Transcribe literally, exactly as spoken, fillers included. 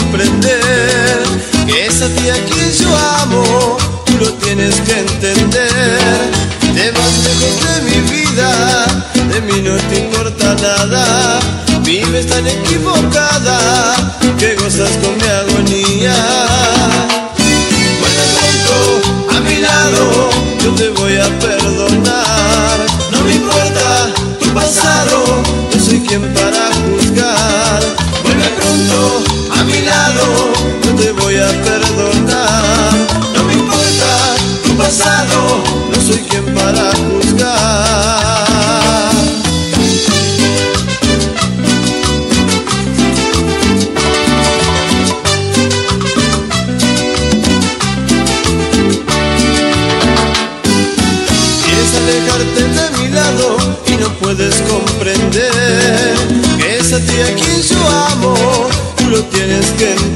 comprender que es a ti a quien yo amo, tú lo tienes que entender. Te vas lejos de mi vida, de mí no te importa nada, vives tan equivocada que gozas con mi agonía. Vuelve pronto a mi lado, yo te voy a perdonar. No me importa tu pasado, yo soy quien para juzgar. Vuelve pronto a mi lado, yo te voy a perdonar. No me importa tu pasado, no soy quien para juzgar. Alejarte de mi lado y no puedes comprender que es a ti a quien yo amo, tú lo tienes que entender.